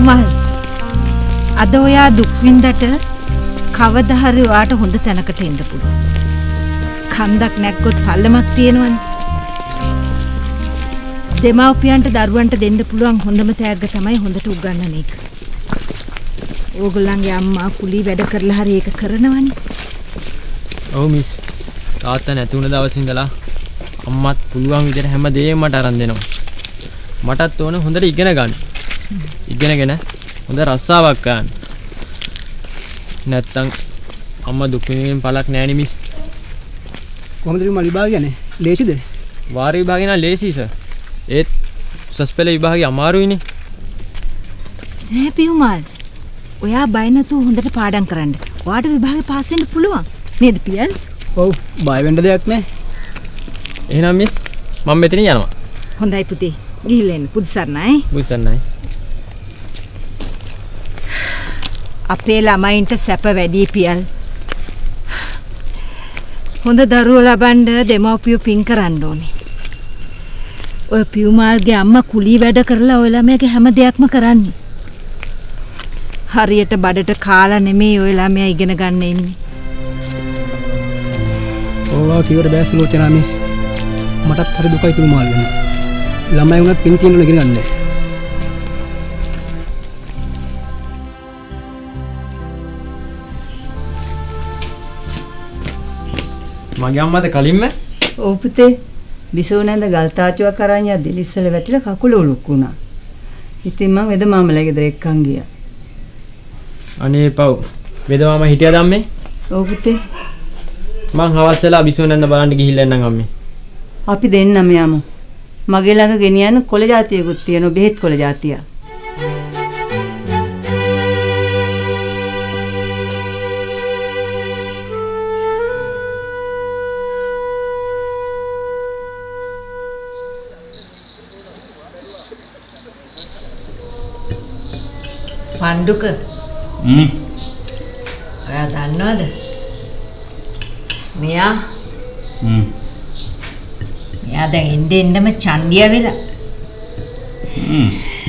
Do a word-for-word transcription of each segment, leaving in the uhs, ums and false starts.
පියුමල් අද ඔයා දුක් විඳට කවදා හරි ඔයාට හොඳ තැනකට එන්න පුළුවන්. කන්දක් නැක්කොත් පල්ලමක් තියෙනවනේ. දෙමාපියන්ට දරුවන්ට දෙන්න පුළුවන් හොඳම තෑග්ග තමයි හොඳට උගන්වන එක. ඕගොල්ලන්ගේ අම්මා කුලී වැඩ කරලා හරි ඒක කරනවනේ. ඔව් මිස්. තාත්තා නැති වුණ දවස් ඉඳලා අම්මත් පුළුවන් විදිහට හැමදේම මට අරන් දෙනවා. මටත් ඕන හොඳට ඉගෙන ගන්න. ඉගෙනගෙන හොඳ රස්සාවක් ගන්න. නැත්තම් අම්මා දුක් විඳින්න පළක් නෑනේ මිස්. කොහොමද මේ විභාගය යන්නේ? ලේසිද? වාර විභාගේ නම් ලේසි සර්. ඒත් උසස් පෙළ විභාගේ අමාරුයිනේ. නෑ පියුමල්. ඔයා බය නැතුව හොඳට පාඩම් කරන්න. ඔයාට විභාගේ පාස් වෙන්න පුළුවන්. නේද පියන්? ඔව් බය වෙන්න දෙයක් නෑ. එහෙනම් මිස් මම මෙතන යනවා. හොඳයි පුතේ. ගිහිල්ලා එන්න. පුදුසන්නයි. පුදුසන්නයි. අපේ ළමයින්ට සැප වැඩි පියල්. හොඳ දරුවෝ ලබන්න දෙමව්පියෝ පින් කරන්න ඕනේ. ඔය පියුමාල්ගේ අම්මා කුලී වැඩ කරලා ඔය ළමයාගේ හැම දෙයක්ම කරන්නේ. හරියට බඩට කාලා නෙමෙයි ඔය ළමයා ඉගෙන ගන්න ඉන්නේ. ඕවා කිව්වට බෑ සුලෝචනා මිස්. මටත් හරි දුකයි පියුමාල් ගැන. ළමයි වුණත් පින් තියෙන්න ඉගෙන ගන්න. මගේ අම්මද කලින්ම ඔව් පුතේ විසෝනන්ද ගල්තාචුවක් අරන් යද්දි ලිස්සල වැටිලා කකුල උලුක් වුණා. ඉතින් මං වෙද මාමලා ගෙදර එක්කන් ගියා. අනේ පව් වෙද මාමා හිටියද අම්මේ? ඔව් පුතේ මං හවස් වෙලා විසෝනන්ද බලන්න ගිහිල්ලා එන්නම් අම්මේ. අපි දෙන්නම යමු. මගේ ළඟ ගෙනියන්න කොළ జాතියකුත් තියෙනවා බෙහෙත් කොළ జాතිය. පණ්ඩුක හ්ම් ඔයා දන්නවද මෙයා හ්ම් මෙයා දැන් එන්න එන්නම චන්දිය වෙලා හ්ම්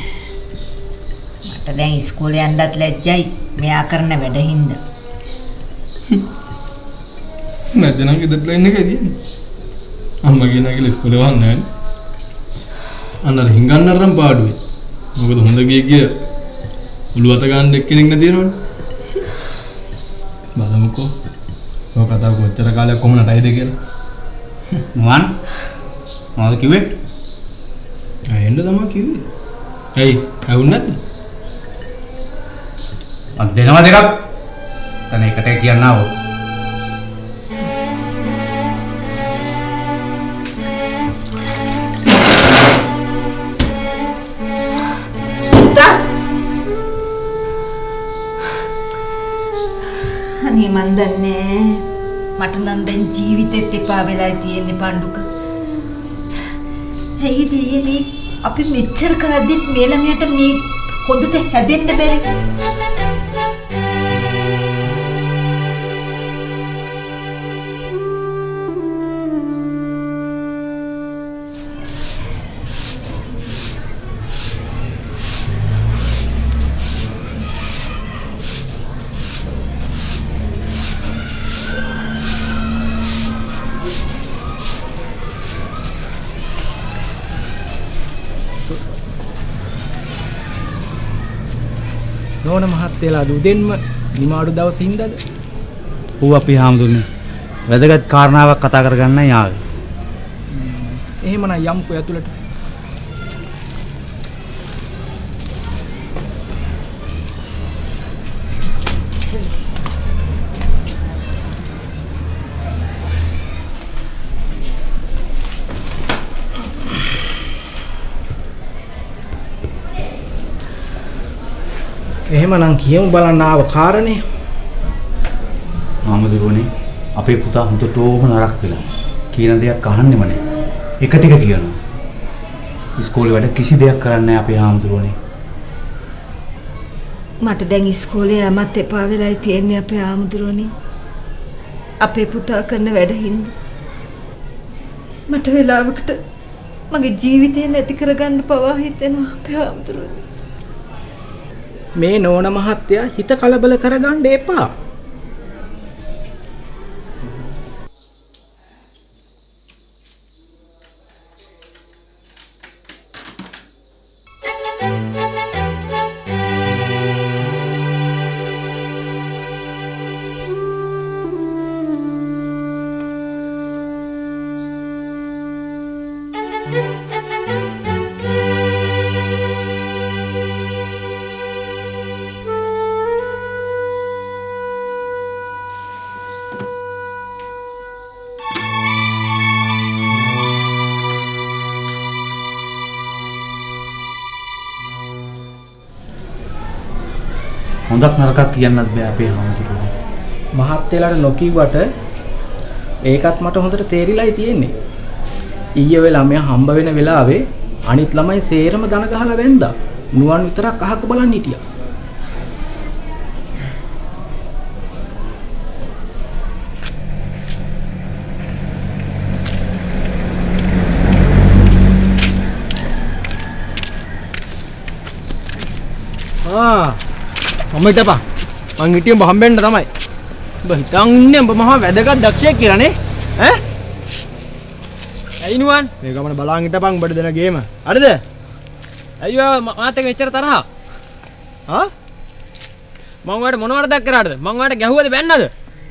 මට දැන් ඉස්කෝලේ යන්නත් ලැජ්ජයි මෙයා කරන වැඩ හින්දා නැත්නම් නම් ගෙදර ප්ලේන් එකේ තියෙන්නේ අම්මගේ නැගිලා ඉස්කෝලේ වහන්නේ නැහැ අන්නර හිඟන්නරම් පාඩුවේ මොකද හොඳ ගිය ගිය උළු අත ගන්න එක්කෙනෙක් නැතිනවනේ බලමුකෝ ඔය කතාව කොච්චර කාලයක් කොහොම නටයිද කියලා මන් මොනවද කිව්වේ ආයෙන්න තමයි කිව්වේ ඇයි ඇහුන්නේ නැද්ද අද දෙනවා දෙකක් තන එකට කියන්නව අනේ මන් දන්නේ මට නම් දැන් ජීවිතෙත් එපා වෙලා තියෙන්නේ පණ්ඩුක. ඇයි දෙයනේ අපි මෙච්චර කරද්දිත් මේ ළමයට මේ හොඳට හැදෙන්න බැරි. නෝන මහත්තයලා දුදෙන්ම නිමාඩු දවස් හින්දාද? ඌ අපි හාමුදුරනේ වැදගත් කාරණාවක් කතා කරගන්නයි ආවේ. එහෙමනම් යම්කෝ ඇතුළට. එහෙමනම් කියමු බලන්න ආව කාරණේ. ආමදුරුවනේ අපේ පුතා හුදටම නරක වෙලා. කියන දෙයක් අහන්නෙම නැහැ. එක ටික කියනවා. ඉස්කෝලේ වැඩ කිසි දෙයක් කරන්නේ නැහැ අපේ ආමදුරුවනේ. මට දැන් ඉස්කෝලේ යමත් එපා වෙලායි තියෙන්නේ අපේ ආමුදුරෝනේ. අපේ පුතා කරන වැඩ හින්දා. මට වෙලාවකට මගේ ජීවිතේ නැති කරගන්න පවා හිතෙනවා අපේ ආමුදුරෝනේ. මේ නෝන මහත්තයා හිත කලබල කරගන්න එපා. හොඳක් නරකක් කියන්නත් බෑ අපේ හාමුදුරුවෝ. මහත්තයලාට නොකියුවට ඒකත් මට හොඳට තේරිලායි තියෙන්නේ. ඊයේ වෙලා ළමයා හම්බ වෙන වෙලාවේ අනිත් ළමයි සේරම දන ගහලා වැන්දා. නුවන් විතරක් අහක බලන් හිටියා. ආ මම හිටපන්. මං හිටියේ උඹ හම්බෙන්න තමයි. උඹ හිතන් ඉන්නේ උඹ මහා වැදගත් දක්ෂයෙක් කියලා නේ? ඈ? ඇයි නුවන්? මේ ගමන බලන් හිටපන් උඹට දෙන ගේම. හරිද? අයියෝ මාත් එක්ක එච්චර තරහා? ආ? මං ඔයාලට මොන වරදක් කරාද? මං ඔයාලට ගැහුවද බැන්නද?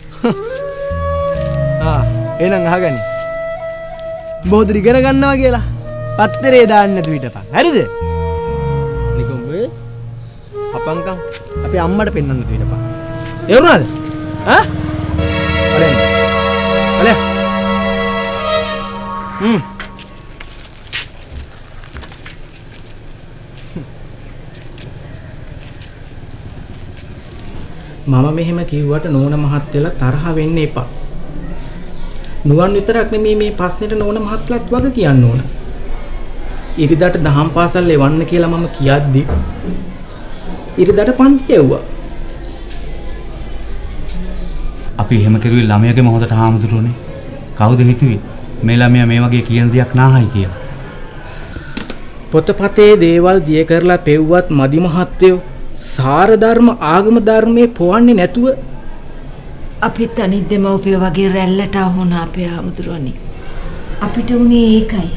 ආ එහෙනම් අහගනි. උඹ හොදට ඉගෙන ගන්නවා කියලා. පත්තරේ දාන්න නැතුව හිටපන්. හරිද? නිකම් මේ අපංකම් අපේ අම්මට පෙන්වන්න දෙන්නපා. ඒ වුණාද? ඈ? අලෙන්. අලෙ. හ්ම්. මම මෙහෙම කිව්වට නෝන මහත්තයලා තරහ වෙන්න එපා. නුවන් විතරක් නෙමෙයි මේ ප්‍රශ්නෙට නෝන මහත්තලත් වග කියන්න ඕන. ඉරිදාට දහම් පාසල් එවන්න කියලා මම කියද්දි ඉරිදාට පන්ති එව්වා. අපි එහෙම කරුවේ ළමයාගේම හොඳට හාමුදුරුවනේ. කවුද හිතුවේ මේ ළමයා මේ වගේ කියන දෙයක් නාහයි කියලා? පොතපතේ දේවල් දිය කරලා පෙව්වත් මදි මහත්තයෝ සාර ධර්ම ආගම ධර්මයේ පොවන්නේ නැතුව අපිත් අනිත් දෙමව්පියෝ වගේ රැල්ලට අහුණ අපේ හාමුදුරුවනේ. අපිට උනේ ඒකයි.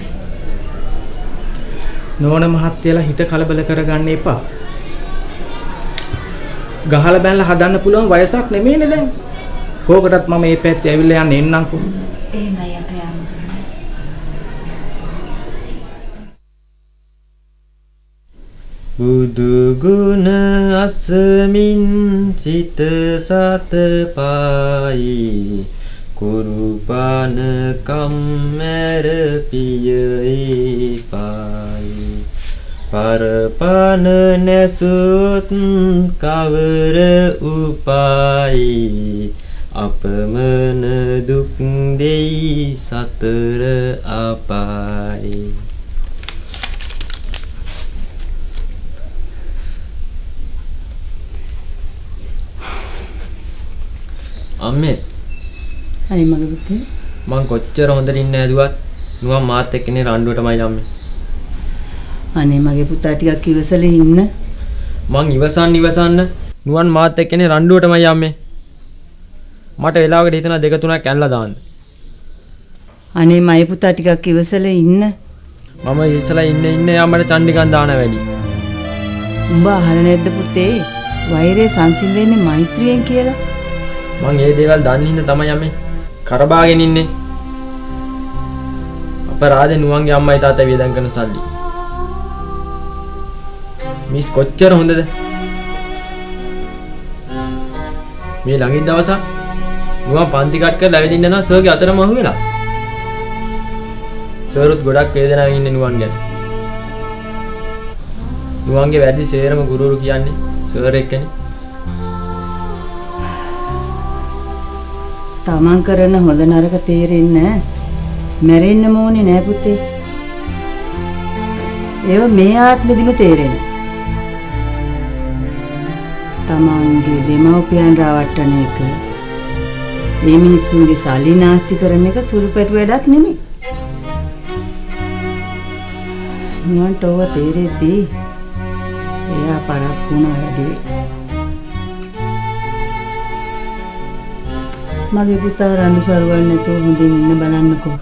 නෝන මහත්තයලා හිත කලබල කරගන්න එපා. ගහලා බැනලා හදන්න පුළුවන් වයසක් නෙමෙයිනේ දැන්. කෝකටත් මම මේ පැත්තේ ඇවිල්ලා යන්න එන්නම්කෝ. එහෙමයි අපේ හාමුදුරුවනේ. බුදු ගුණ අසමින් සිත සත පායි කුරුපාන කම්මැර පියයි පායි පරපාන නැසුත් කවර උපායි අපමණ දුක් දෙයි සතර අපායි. අම්මේ අයි මගේ පුතේ මං කොච්චර හොඳට ඉන්න හැදුවත් නුවන් මාත් එක්ක ඉන්නේ රණ්ඩුවටමයි යන්නේ. අනේ මගේ පුතා ටිකක් ඉවසලා ඉන්න. මං ඉවසන්න ඉවසන්න නුවන් මාත් එක්ක ඉන්නේ රණ්ඩුවටමයි යන්නේ. මට වෙලාවකට හිතනවා දෙක තුනක් ඇනලා දාන්න. අනේ මගේ පුතා ටිකක් ඉවසලා ඉන්න. මම ඉවසලා ඉන්න ඉන්න යා මට චණ්ඩිකන් දාන වැඩි. උඹ අහලා නැද්ද පුතේ? වෛරය සංසිඳෙන්නේ මෛත්‍රියෙන් කියලා. මං ඒ දේවල් දන්නේ හින්දා තමයි යන්නේ. කරබාගෙන ඉන්නේ. අපරාධේ නුවන්ගේ අම්මයි තාත්තා වියදම් කරන සල්ලි. මිස් කොච්චර හොඳද? මේ ළඟින් දවසක් නුවන් පන්ති කට් කරලා ඇවිදින්න යනවා සර්ගේ අතරම අහු වෙලා. සර්ත් ගොඩක් වේදනාවෙන් ඉන්නේ නුවන් ගැන. නුවන්ගේ වැඩි සේරම ගුරුවරු කියන්නේ සර් එක්කනේ. තමන් කරන හොඳ නරක තේරෙන්නේ මැරෙන්න ඕනේ නෑ පුතේ. ඒව මේ ආත්මෙදිම තේරෙන. තමන්ගේ දෙමව්පියන් රවට්ටන එක මේ මිනිස්සුන්ගේ සල්ලි නාස්ති කරන එක සුළුපැටු වැඩක් නෙමෙයි. නුවන්ට ඕව තේරෙද්දී එයා පරක්කු වුණා වැඩි. මගේ පුතා රණ්ඩු සරුවල් නැතුව හොඳින් ඉන්න බලන්නකෝ.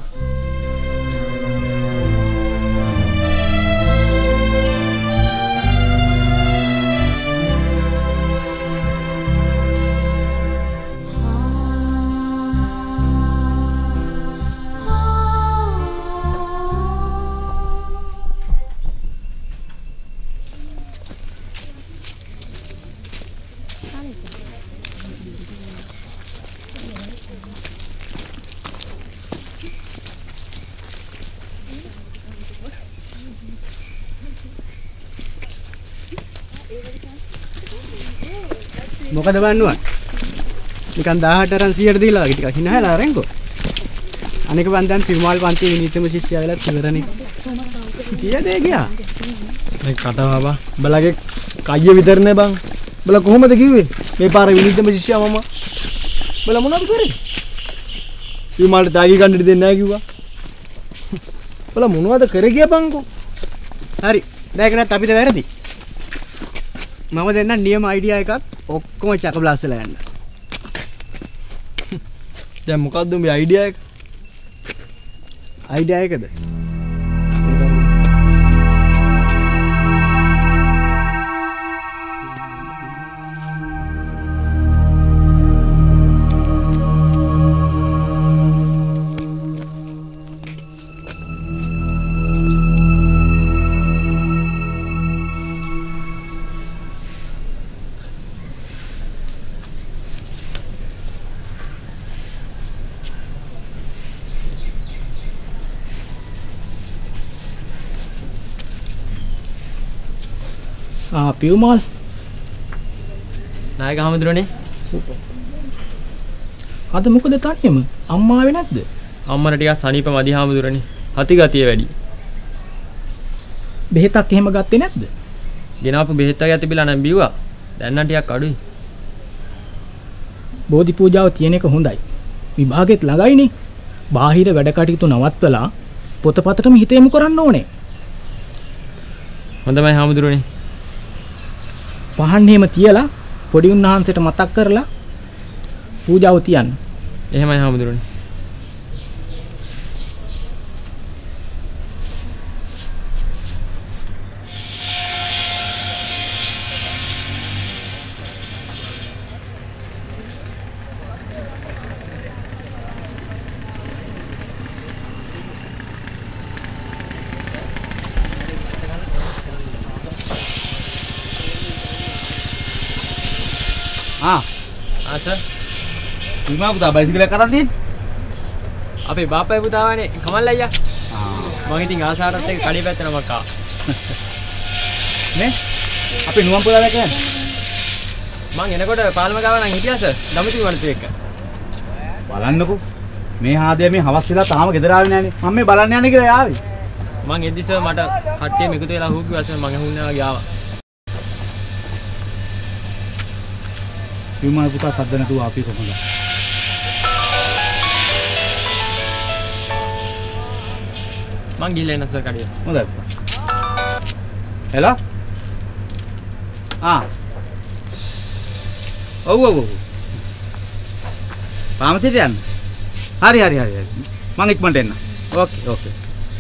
මොකද බන්නුවා නිකන් දහඅට රන් සියයට දීලා වගේ ටිකක් හිනහලා අරන්කෝ අනික බන් දැන් පිරුමාල් පන්තියේ විනීතම ශිෂ්‍යයා වෙලා ඉවරනේ කීයද ගියා මේ කතාව බා බලගේ කයිය විතරනේ බං බල කොහොමද කිව්වේ මේ පාර විනීතම ශිෂ්‍යයා මම බල මොනවද කරේ පිරුමාල්ට තාගි ගන්න දෙන්නේ නැහැ කිව්වා බල මොනවද කරේ ගියා බංකෝ හරි දැන් ඒකත් අපිට වැරදි මම දෙන්න නියම අයිඩියා එකක් ඔක්කොම චකබ්ලාස්ලා යන්න. දැන් මොකද්ද මේ අයිඩියා එක? අයිඩියා එකද? ආ පියුමාල් නායක හමුදුරනේ සුපර් අද මොකද තනියම අම්මා ආවේ නැද්ද අම්මට ටිකක් සනීප මදි හමුදුරනේ හති ගතිය වැඩි බෙහෙතක් එහෙම ගත්තේ නැද්ද ගෙනාපු බෙහෙත් වගේ තිබිලා නම් බිව්වා දැන් නම් ටිකක් අඩුයි බෝධි පූජාව තියෙන එක හොඳයි විභාගෙත් ළඟයිනේ බාහිර වැඩ කටයුතු නවත්වලා පොතපතටම හිත යොමු කරන්න ඕනේ හොඳමයි හමුදුරනේ පහන් එහෙම තියලා පොඩි උන්වහන්සේට මතක් කරලා පූජාව තියන්න. එහෙමයි හමුදුරනේ. Ah, ආ සර්. විමා පුතා බයිසිකලයක් අරන් තියෙන්නේ? අපේ බාප්පයි පුතාවනේ කමල් අයියා. ආ. මම ඉතින් ආසාරත් එක්ක කඩේ පැත්තට මක්කා. නේ? අපේ නුවන් පුතාලා කියන්නේ? මං එනකොට පාල්ම ගාව නම් හිටියා සර්. දමිතු වණතු එක්ක. බලන්නකෝ. මේ හාදේ මේ හවස් වෙලා තාම ගෙදර ආවේ නැහනේ. මම මේ බලන්න යන්නේ කියලා ආවේ. මං එද්දි සර් මට කට්ටියම එකතු වෙලා හුග් ගියා සර් මං ඇහුන්නේ වගේ ආවා. විමා පුතා සද්ද නැතුව ආපි කොහොමද? මං ගිහලා එන්න සර් කඩේ. හොඳයි. හෙලා? ආ. ඔව් ඔව් ඔව්. පාමසිට යන්න. හරි හරි හරි හරි. මං ඉක්මනට එන්න. ඕකේ ඕකේ.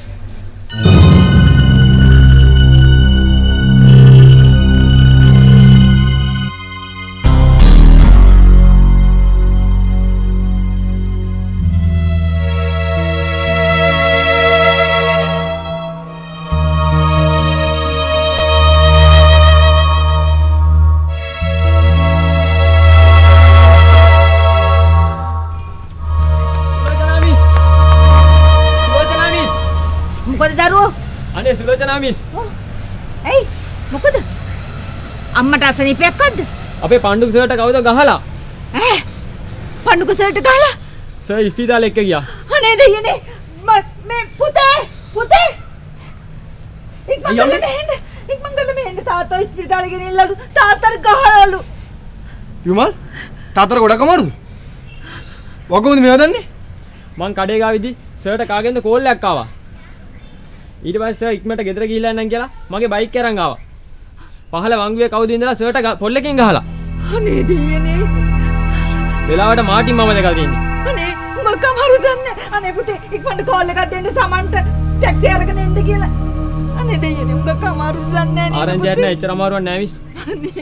අනේ සුලෝචනා මිස්. ඇයි? මොකද? අම්මට අසනීපයක්ද? අපේ පණ්ඩුක සර්ට කවුද ගහලා? ඈ? පණ්ඩුක සර්ට ගහලා? සර් ඉස්පිරිතාලේ එක්ක ගියා. අනේ දෙයනේ. මේ පුතේ පුතේ. ඉක්මන් මෙහෙන්න. ඉක්මන් ගන්න මෙහෙන්න තාත්තා ඉස්පිරිතාලේ ගෙනිල්ලලු. තාත්තට ගහලාලු. විමල් තාත්තට ගොඩක් අමාරුද? වගොමද මේව දන්නේ? මං කඩේ ගාවිදි සර්ට කාගෙන්ද කෝල් එකක් ආවා. ඊට පස්සේ සර් ඉක්මනට ගෙදර ගිහිල්ලා එන්නම් කියලා මගේ බයික් එක අරන් ආවා. පහල වංගුවේ කවුද ඉඳලා සර්ට පොල්ලකින් ගහලා. අනේ දෙයනේ. වෙලාවට මාටින් මම දැකලා තියෙන්නේ. අනේ උඹ කමරු දන්නේ. අනේ පුතේ ඉක්මනට කෝල් එකක් දෙන්න සමන්ට ටැක්සි අරගෙන එන්න කියලා. අනේ දෙයනේ උඹ කමරු දන්නේ නැහැ. ආරංචියට නෑ එච්චර අමාරුවක් නෑ මිස්. අනේ.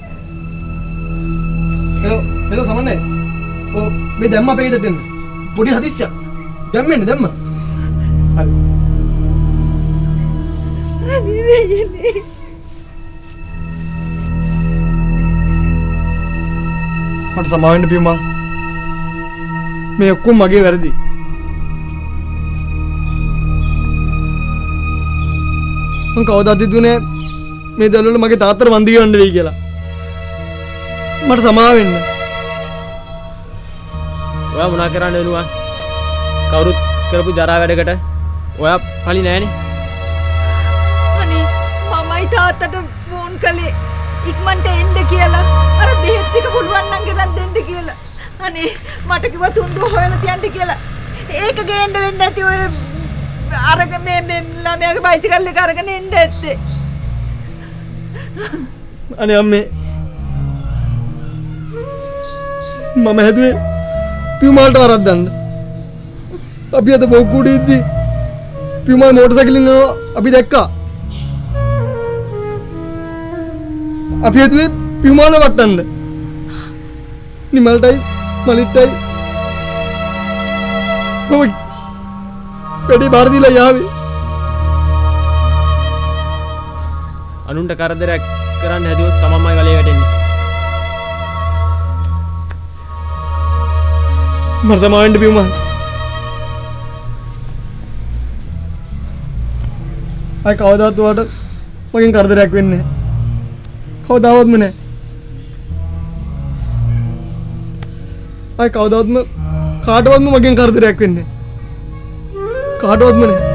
හෙලෝ හෙලෝ සමන්නේ. ඔව් මේ දැම්ම අපේ ගෙදරට එන්න. පොඩි හදිස්සියක්. දැම්මෙන්න දැම්ම. අනේ දෙයනේ. මට සමාව වෙන්න පියුමා. මේ ඔක්කොම මගේ වැරදි. මං කවදාද හිතුවේ මේ දවල්වල මගේ තාත්තට වන්දි ගන්න වෙයි කියලා. මට සමාව වෙන්න. ඔයා මොනා කරන්න වෙනවා? කවුරුත් කරපු ජරා වැඩකට ඔයා පලි නෑනේ. අනේ මමයි තාත්තට ෆෝන් කළේ ඉක්මනට එන්න කියලා. අර බෙහෙත් ටික පුළුවන් නම් ගෙනත් දෙන්න කියලා. අනේ මට කිව්වා තුන්ඩුව හොයලා තියන්න කියලා. ඒක ගේන්න වෙන්නේ නැති ඔය අරගෙන මේ ළමයාගේ බයිසිකල් එක අරගෙන එන්න ඇත්තේ. අනේ අම්මේ මම හැදුවේ පියුමාල්ට වරද්දන්න. අපි අද බොක්කුඩේ ඉද්දි පියුමා මෝටර් සයිකලෙන් අපි දැක්කා. අපි හැදුවේ පියුමාල වට්ටන්න. නිමල්ටයි මලිටයි මම වැඩි බාර දීලා යාවේ. අනුන්ට කරදරයක් කරන්න හැදුවොත් තමන්මයි ගලේ වැටෙන්නේ. මට සමාව වෙන්න පියුමා. අය කවදාවත් ඔයාලට මගෙන් කරදරයක් වෙන්නේ නැහැ. කවදාවත්ම නැහැ. අය කවදාවත්ම කාටවත්ම මගෙන් කරදරයක් වෙන්නේ නැහැ. කාටවත්ම නැහැ.